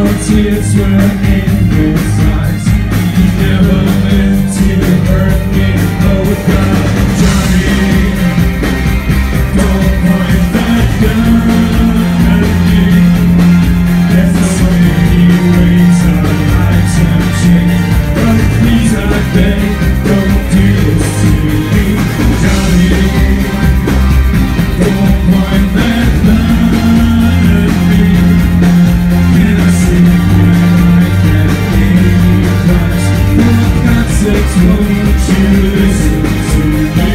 tears were in his eyes. He never meant to hurt me. Oh God, Johnny, don't point that gun at me. There's so many ways our lives have changed, but please I beg, don't do this to me. Johnny, don't point that gun at me. Can I see when I get any advice? For God's sakes, won't you listen to me?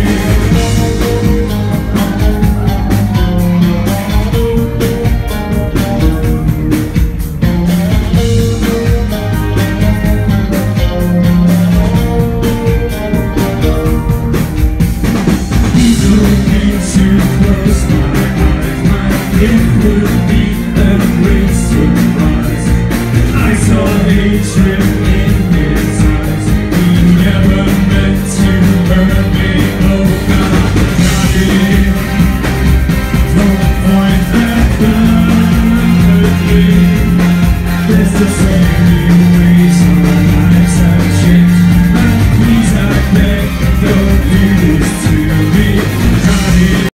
He's looking to close my eyes. It would be a great surprise. I saw hatred in